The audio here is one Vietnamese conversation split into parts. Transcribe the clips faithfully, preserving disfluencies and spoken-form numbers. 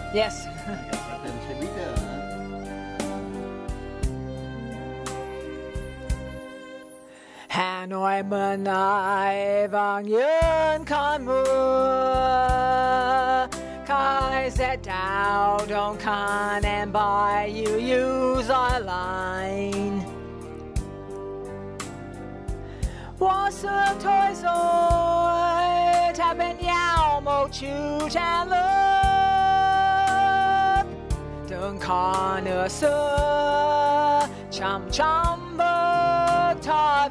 Yes. Trên xe buýt đó hả? Hà Nội mưa này vắng những cơn mưa, khai sẽ đào đông khăn em bài yêu yêu gió lạnh. Quá xưa thôi rồi, ta bên nhau một chiều tràn lớp, đừng còn nữa xưa chăm chăm bước ta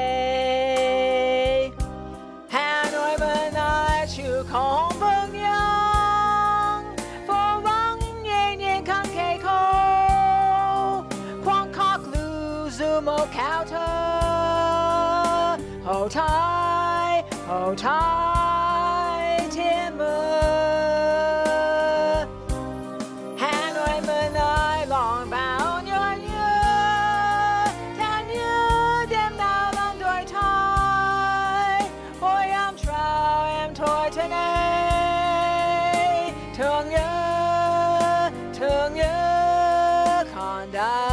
về. Hà Nội bên này chịu không vững nhang, phố vắng nhẹ nhàng khăn kề khô, khoảng khắc lưu giữ một cao thơ. Hold tight, hold tight, thiên mưa. Hà Nội bên này lòng bao nhớ nhớ, ta nhớ đêm nào lần đôi thay. Ôi em trao em thôi thế này, thương nhớ, thương nhớ còn đây.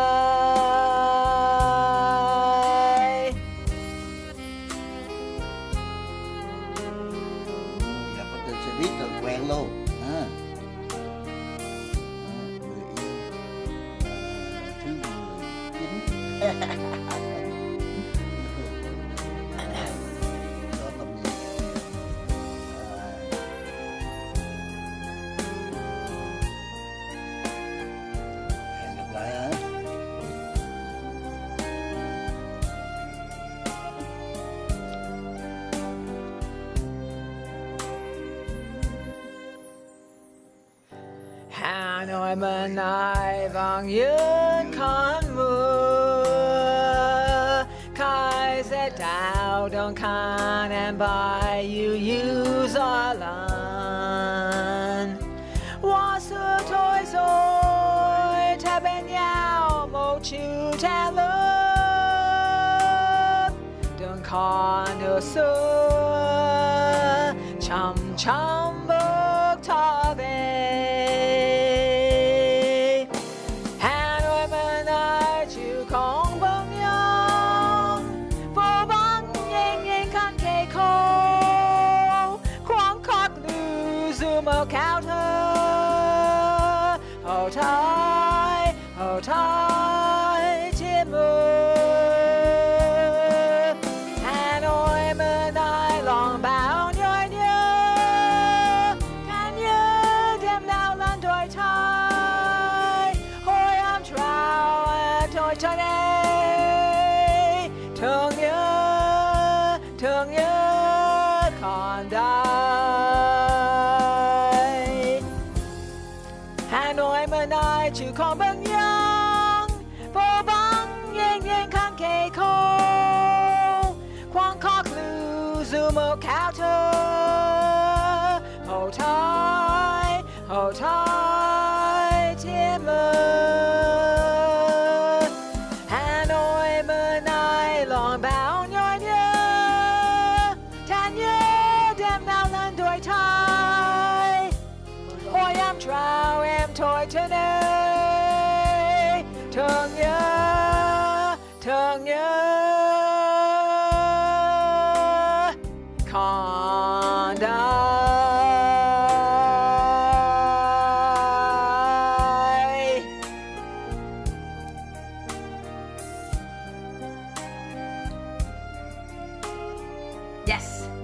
Biết rồi quen luôn à. Người yêu thứ mười chín. Đó làm gì? Hẹn gặp lại hả? Hà Nội bên này vắng những cơn mưa, khai sẽ đào đông khăn em bài yêu yêu gió lạnh. Quá xưa thôi rồi, ta bên nhau một chiều tràn lớp, đừng còn nữa xưa chăm chăm bước ta về. Không vững nhang, phố vắng nhẹ nhàng khăn kề khô, khoảng khắc lưu giữ một cao thơ. Hold tight, hold tight, thiên mưa. Hà Nội bên này lòng bao nhớ nhớ, ta nhớ đêm nào lần đôi thay. Ôi em trao thôi cho đây, thương nhớ, thương nhớ còn đây. Hà Nội bên này chỉ còn bóng nhang, phố vắng nhẹ nhàng khăn kề khô, khoảng khắc lưu giữ một cao thơ. Hold tight, hold tight, thiên mưa. Lòng bao nhớ nhớ, ta nhớ đêm nào lần đôi thay. Ôi em trao em thôi thế này, thương nhớ, thương nhớ còn đây. Yes.